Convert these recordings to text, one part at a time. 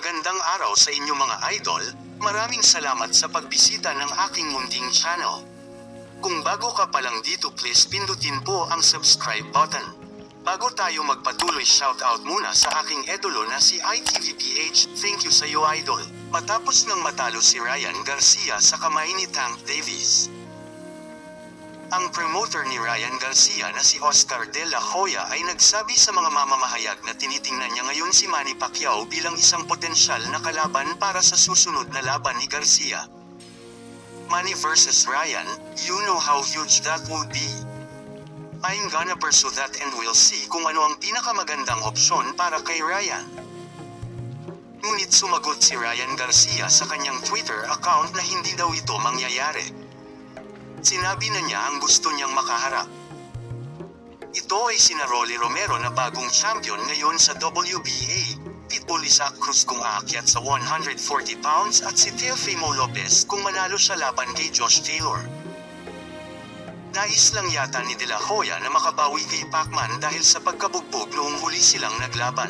Magandang araw sa inyo mga idol, maraming salamat sa pagbisita ng aking munting channel. Kung bago ka pa lang dito, please pindutin po ang subscribe button. Bago tayo magpatuloy, shoutout muna sa aking idolo na si ITVPH, thank you sa iyo idol. Matapos nang matalo si Ryan Garcia sa kamay ni Tank Davis. Ang promoter ni Ryan Garcia na si Oscar De La Hoya ay nagsabi sa mga mamamahayag na tinitingnan niya ngayon si Manny Pacquiao bilang isang potensyal na kalaban para sa susunod na laban ni Garcia. Manny versus Ryan, you know how huge that would be. I'm gonna pursue that and we'll see kung ano ang pinakamagandang opsyon para kay Ryan. Ngunit sumagot si Ryan Garcia sa kanyang Twitter account na hindi daw ito mangyayari. Sinabi na niya ang gusto niyang makaharap. Ito ay sina Rolly Romero na bagong champion ngayon sa WBA, Pitbull Isaac Cruz kung aakyat sa 140 pounds at si Teofimo Lopez kung manalo siya laban kay Josh Taylor. Nais lang yata ni De La Hoya na makabawi kay Pacman dahil sa pagkabugbog noong huli silang naglaban.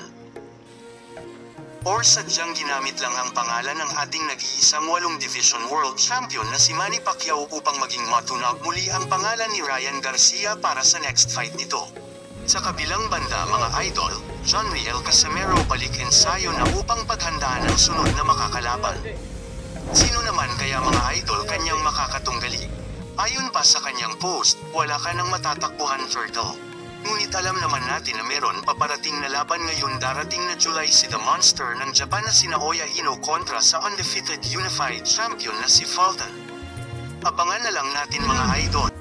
Or sadyang ginamit lang ang pangalan ng ating nag-iisang 8 Division World Champion na si Manny Pacquiao upang maging matunog muli ang pangalan ni Ryan Garcia para sa next fight nito. Sa kabilang banda mga idol, John Riel Casimero balik ensayo na upang paghandaan ang sunod na makakalaban. Sino naman kaya mga idol kanyang makakatunggali? Ayon pa sa kanyang post, wala ka nang matatakbuhan Turtle. Ngunit alam naman natin na meron paparating na laban ngayon darating na July si The Monster ng Japan na si Naoya Inoue kontra sa undefeated unified champion na si Fulton. Abangan na lang natin mga idol.